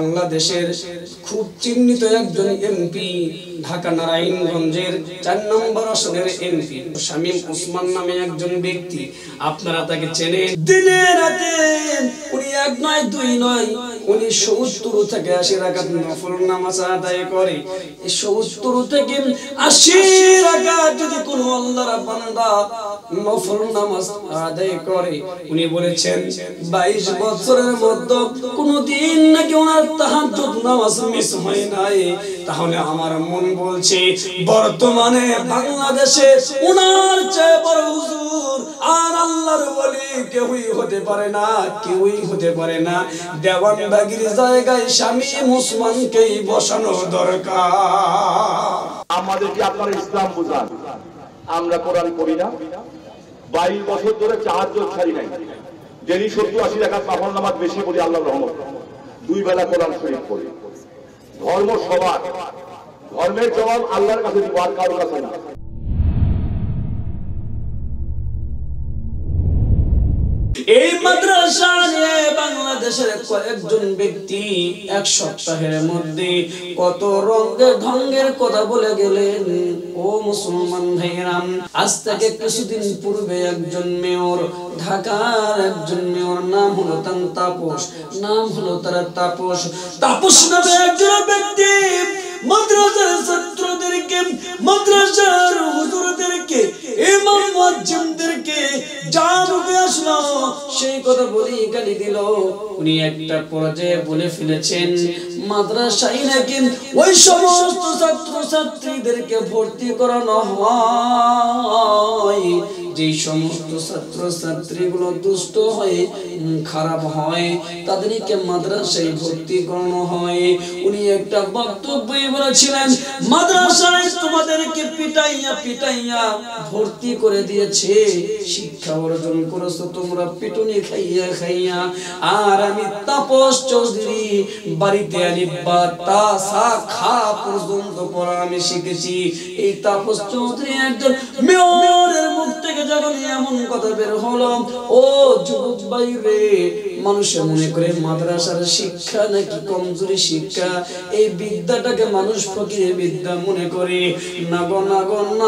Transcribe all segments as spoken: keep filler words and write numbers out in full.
বাংলাদেশের খুব চিহ্নিত একজন এমপি, ঢাকা নারায়ণগঞ্জের চার নম্বর আসনের এমপি শামীম ওসমান নামে একজন ব্যক্তি। আপনারা তাকে চেনেন। দিনে রাতে উনি এক নয় দুই নয় উনি সত্তর থেকে আশি রাকাত নফল নামাজ আদায় করে। এই সত্তর থেকে আশি রাকাত যদি কোনো আল্লাহর বান্দা নফল নামাজ আদায় করে, উনি বলেছেন বাইশ বছরের মধ্যে কোনদিন নাকি ওনার তাহাজ্জুদ নামাজ মিস হয় নাই। তাহলে আমার মন বলছে বর্তমানে বাংলাদেশে ওনার চেয়ে বড় হুজুর আর আল্লাহর ওলি কেউই হতে পারে না, কেউই হতে পারে না। দেওয়ানবাগির জায়গায় শামীম ওসমানকেই বসানো দরকার। আমাদেরকে আপনারা ইসলাম বুঝান। আমরা কোরআন পড়ি না, বাইশ বছর ধরে তাহাজ্জুদ ছাড়ি নাই। ডেলি সত্তর আশি রাকাত নফল নামাজ বেশি পড়ি আল্লাহর রহমত। দুই বেলা কোরআন শরীফ পড়ি। ধর্ম সবার, ধর্মের জবাব আল্লাহর কাছে দিব, আর কারোর কাছে না। এই মাদ্রাসা নিয়ে বাংলাদেশের কয়েকজন ব্যক্তি এক সপ্তাহের মধ্যে কত রঙের ঢঙ্গের কথা বলে গেলেন। ও মুসলমান ভাইরাম, আজ থেকে কিছুদিন পূর্বে একজন মেয়র, ঢাকার একজন মেয়র, নাম হলো তার তাপস, নাম হলো তার তাপস তাপস নামে একজন ব্যক্তি মাদ্রাসার ছাত্রদেরকে, মাদ্রাসার হুজুরদেরকে, ইমাম মুয়াজ্জিনদেরকে যা মুখে আসলো সেই কথা বলি গালি দিল। উনি একটা পর্যায়ে বলে ফেলেছেন মাদ্রাসায় নাকি ওই সমস্ত ছাত্র ছাত্রীদেরকে ভর্তি করানো হয় যে সমস্ত ছাত্র ছাত্রীগুলো দুষ্ট হয়ে খারাপ হয় তাদেরকে মাদ্রাসায় ভর্তি করানো হয়। উনি একটা বক্তব্য বলেছিলেন মাদ্রাসায় তোমাদেরকে পিটাইয়া পিটাইয়া ভর্তি করে দিয়েছে, শিক্ষা অর্জন করেছো তোমরা পিটুনি খাইয়া খাইয়া। আর আমি তাপস চৌধুরী বাড়িতে আলিফ বা তা সা খা পর্যন্ত পড়া আমি শিখেছি। এই তাপস চৌধুরী একজন মেয়রের মুখ থেকে যখন এমন কথা বের হলো, ও যুবক ভাই রে, মানুষে মনে করে মাদ্রাসার শিক্ষা নাকি কমজোরি শিক্ষা, এই বিদ্যাটাকে মানুষ ফকিরের বিদ্যা মনে করে। না গো না গো না,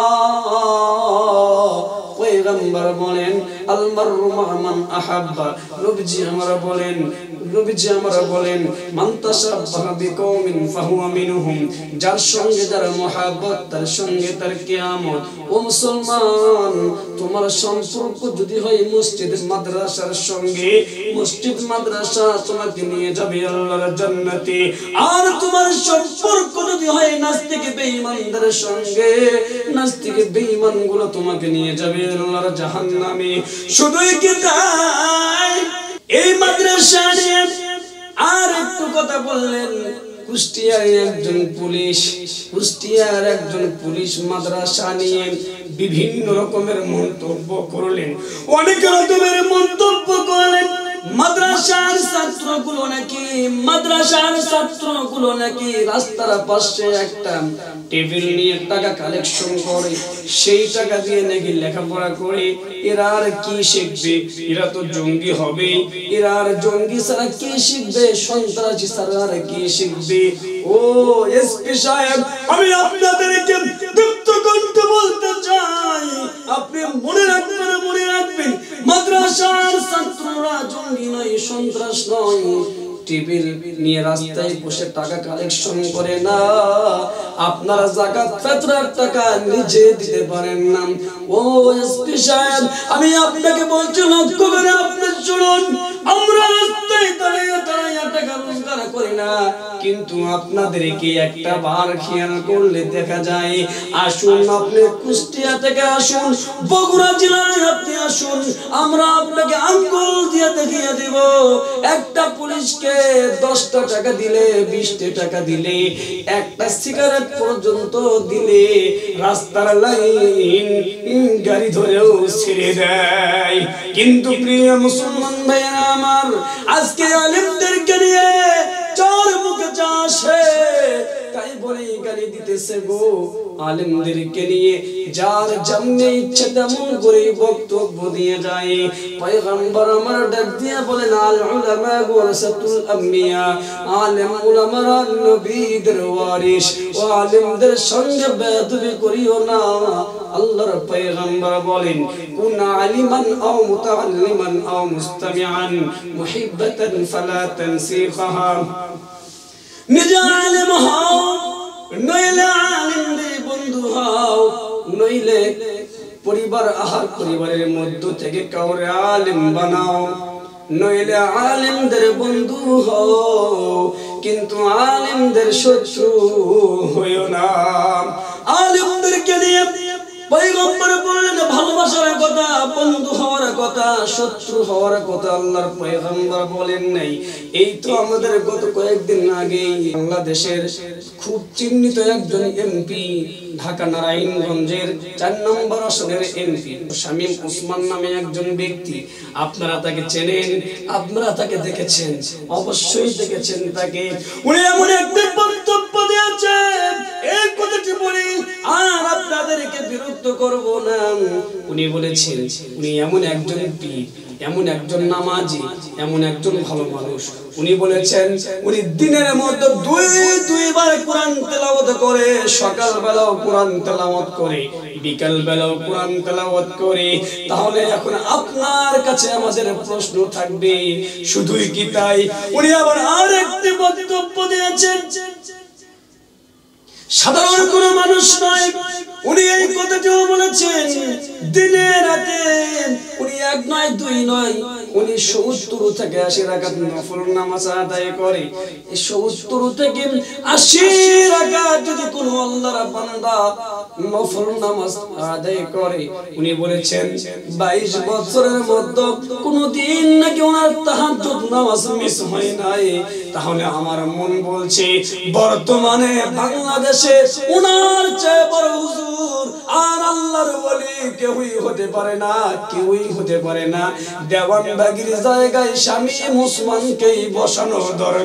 পয়গম্বর বলেন আল মাররু মা মান আহাব্বা, নবীজি আমরা বলেন, নবীজি আমরা বলেন মান তাশাব্বাহা বিকওমিন ফাহুয়া মিনহুম, যার সঙ্গে যার মহব্বত তার সঙ্গে তার কিয়ামত। ও মুসলমান, তোমার সম্পর্ক যদি হয় মসজিদ মাদ্রাসার সঙ্গে, মসজিদ মাদ্রাসা তোমাকে নিয়ে যাবে আল্লাহর জান্নাতে। আর তোমার সম্পর্ক যদি হয় নাস্তিক বেঈমানদের সঙ্গে, নাস্তিক বেঈমানগুলো তোমাকে নিয়ে যাবে আল্লাহর জাহান্নামে। শুধুই কি তাই, এই মাদ্রাসা নিয়ে আর একটু কথা বললেন। কুষ্টিয়ার একজন পুলিশ, কুষ্টিয়ার একজন পুলিশ মাদ্রাসা নিয়ে বিভিন্ন রকমের মন্তব্য করলেন, অনেক রকমের মন্তব্য করলেন। মাদ্রাসার ছাত্রগুলো নাকি মাদ্রাসার ছাত্রগুলো নাকি রাস্তার পাশে একটা টেবিল নিয়ে টাকা কালেকশন করে, সেই টাকা দিয়ে নাকি লেখাপড়া করে। এরা আর কি শিখবে? এরা তো জঙ্গি হবে। এরা আর জঙ্গি ছাড়া কি শিখবে? সন্ত্রাসী ছাড়া আর কি শিখবে? ও এসপি সাহেব, আমি আপনাদেরকে দীপ্ত কণ্ঠে বলতে চাই, আপনি মনে রাখবেন, মনে রাখবেন মাদ্রাসার ছাত্ররা জঙ্গি নয়, সন্ত্রাস নয়। টেবিল নিয়ে রাস্তায় বসে টাকা কালেকশন করে না। আপনারা যাকাত ফিতরার টাকা নিজে দিতে পারেন না। ও এসপি সাহেব, আমি আপনাকে বলছি লক্ষ্য করে আপনি শুনুন, আমরা রাস্তায় দাঁড়িয়ে দাঁড়িয়ে টাকা রোজগার করি না, কিন্তু আপনাদেরকে একটা বার খেয়াল করলে দেখা যায়। আসুন আপনি কুষ্টিয়া থেকে আসুন, বগুড়া জেলায় আপনি আসুন, আমরা আপনাকে আঙ্গুল দিয়ে দেখিয়ে দিব। একটা পুলিশকে দশটা টাকা দিলে, বিশটা টাকা দিলে, একটা সিগারেট পর্যন্ত দিলে রাস্তার লাইন গাড়ি ধরেও ছেড়ে দেয়। কিন্তু প্রিয় মুসলমান ভাইরা আমার, আজকে আলেমদেরকে নিয়ে চার মুখে যা আসে তাই বলে গালি দিতেছে গো। আলেমদেরকে নিয়ে যার যেমন ইচ্ছে তেমন করে বক্তব্য দিয়ে যায়। পয়গম্বর আমার ডাক দিয়ে বলেন আল উলামা ওয়ারাসাতুল আম্বিয়া, আলেম উলামারা নবীদের ওয়ারিস, ও আলেমদের সঙ্গে বেয়াদবি করিও না। আল্লাহর পয়গম্বর বলেন কুন আলিমান আও মুতাআল্লিমান আও মুস্তামিআন মুহিব্বাতান ফালা তানসিখাহা, নিজে আলেম হও নইলে আলেমদের বন্ধু হও, নইলে পরিবার আহার পরিবারের মধ্য থেকে কাউরে আলেম বানাও, নইলে আলেমদের বন্ধু হও কিন্তু আলেমদের শত্রু হইও না। আলেমদেরকে নিয়ে পয়গম্বর বলেন ভালোবাসার কথা, বন্ধু হওয়ার কথা, শত্রু হওয়ার কথা আল্লাহর পয়গম্বর বলেন নাই। এই তো আমাদের গত কয়েকদিন আগে বাংলাদেশের খুব চিহ্নিত একজন এমপি, ঢাকা নারায়ণগঞ্জের চার নম্বর আসনের এমপি শামীম ওসমান নামে একজন ব্যক্তি, আপনারা তাকে চেনেন, আপনারা তাকে দেখেছেন, অবশ্যই দেখেছেন তাকে। উনি এমন একটা বক্তব্য দিয়েছেন, এই কথাটি বলি আর আপনাদেরকে বিরক্ত করব না। উনি বলেছেন উনি এমন একজন পীর, এমন একজন নামাজি, এমন একজন ভালো মানুষ। উনি বলেছেন উনি দিনের মধ্যে দুই দুইবার কোরআন তেলাওয়াত করে, সকাল বেলাও কোরআন তেলাওয়াত করে, বিকাল বেলাও কোরআন তেলাওয়াত করে। তাহলে এখন আপনার কাছে আমাদের প্রশ্ন থাকবে শুধুই কি তাই? উনি আবার আরেকটি বক্তব্য দিয়েছেন, সাধারণ কোনো মানুষ নয়, উনি এই কথাটিও বলেছেন দিনে রাতে উনি এক নয় দুই নয় উনি সত্তর থেকে আশি রাকাত নফল নামাজ আদায় করে। এই সত্তর থেকে আশি রাকাত যদি কোনো আল্লাহর বান্দা নফল নামাজ আদায় করে, উনি বলেছেন বাইশ বছরের মধ্যে কোনদিন নাকি ওনার তাহাজ্জুদ নামাজ মিস হয় নাই। তাহলে আমার মন বলছে বর্তমানে বাংলাদেশে ওনার চেয়ে বড় হুজুর আর আল্লাহর ওলি কেউই হতে পারে না, কেউই হতে পারে না। দেওয়ানবাগির জায়গায় শামীম ওসমানকেই বসানো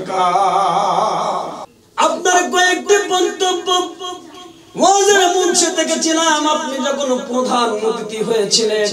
দরকার। আপনার কয়েকটি বক্তব্য ওয়াজের মঞ্চে দেখেছিলাম, আপনি যখন প্রধান অতিথি হয়েছিলেন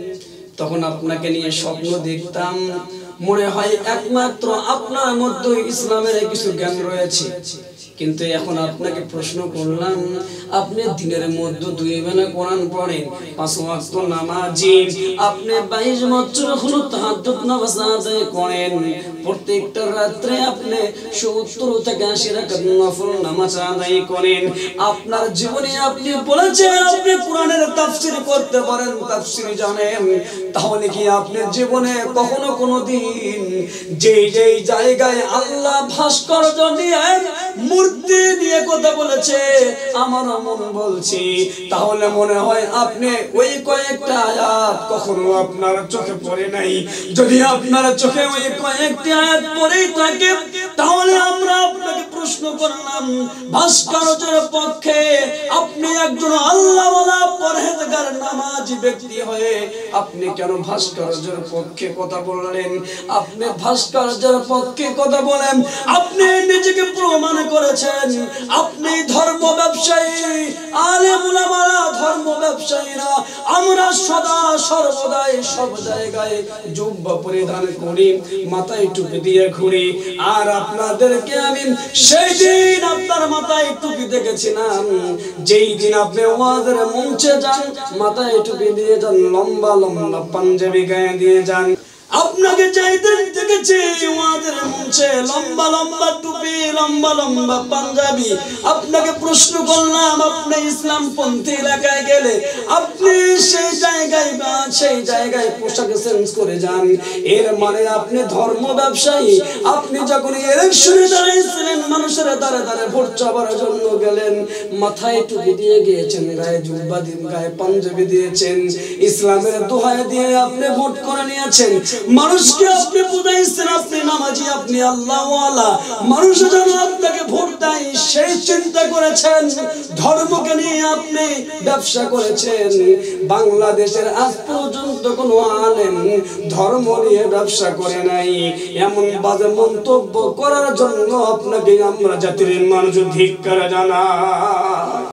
তখন আপনাকে নিয়ে স্বপ্ন দেখতাম, মনে হয় একমাত্র আপনার মধ্যে ইসলামের কিছু জ্ঞান রয়েছে। কিন্তু এখন আপনাকে প্রশ্ন করলাম, আপনি দিনের মধ্যে দুই বেলা কোরআন পড়েন, পাঁচ ওয়াক্ত নামাজি, আপনি বাইশ বছর হলো তাহাজ্জুদ নামাজ আদায় করেন, প্রত্যেকটা রাত্রে আপনি সত্তর থেকে আশি রাকাত নফল নামাজ আদায় করেন। আপনার জীবনে আপনি বলেছেন আপনি কোরআনের তাফসীর করতে পারেন, তাফসীর জানেন। তাহলে কি আপনি জীবনে কখনো কোনোদিন যেই যেই জায়গায় আল্লাহ ভাস্কর্য নিয়ে মূর্তি দিয়ে কথা বলেছে আমার মন বলছি, তাহলে মনে হয় আপনি ওই কয়েকটা আয়াত কখনো আপনার চোখে পড়ে নাই। যদি আপনার চোখে ওই কয়েকটি আয়াত পড়েই থাকে তাহলে আমরা আপনাকে প্রশ্ন করলাম, ভাস্কর্যের পক্ষে আপনি একজন আল্লাহওয়ালা পরহেজগার নামাজি ব্যক্তি হয়ে আপনি কেন ভাস্কর্যের পক্ষে কথা বললেন? আপনি ভাস্কর্যের পক্ষে কথা বলেন, আপনি নিজেকে প্রমাণ করেছেন আপনি ধর্ম ব্যবসায়ী। আলেম উলামারা ধর্ম ব্যবসায়ীরা, আমরা সদা সর্বদাই সব জায়গায় জুব্বা পরিধান করি, মাথায় টুপি দিয়ে ঘুরি। আর আপনাদেরকে আমি সেই দিন আপনার মাথায় টুপি দেখেছিলাম যেই দিন আপনি ওয়াজের মঞ্চে যান, মাথায় টুপি দিয়ে যান, লম্বা লম্বা পাঞ্জাবি গায়ে দিয়ে যান। আপনাকে চাইতে দেখেছি ওয়াজের মঞ্চে লম্বা লম্বা টুপি, লম্বা লম্বা পাঞ্জাবি। আপনাকে প্রশ্ন করলাম, আপনি ইসলামপন্থী এলাকায় গেলে আপনি সেই জায়গায় বা সেই জায়গায় পোশাক চেঞ্জ করে যান, এর মানে আপনি ধর্ম ব্যবসায়ী। আপনি যখন ইলেকশনে দাঁড়িয়েছিলেন, মানুষের দ্বারে দ্বারে ভোট চাবার জন্য গেলেন, মাথায় টুপি দিয়ে গিয়েছেন, গায়ে জুব্বা দিয়ে গায়ে পাঞ্জাবি দিয়েছেন, ইসলামের দোহাই দিয়ে আপনি ভোট করে নিয়েছেন। মানুষকে আপনি বুঝাইছেন আপনি নামাজি, আপনি আল্লাহওয়ালা, মানুষ যেন আপনাকে ভোট দেয় সেই চিন্তা করেছেন। ধর্মকে নিয়ে আপনি ব্যবসা করেছেন। বাংলাদেশের আজ পর্যন্ত কোনো আলেম ধর্ম নিয়ে ব্যবসা করে নাই। এমন বাজে মন্তব্য করার জন্য আপনাকে আমরা জাতির মানুষ ধিক্কার জানাই।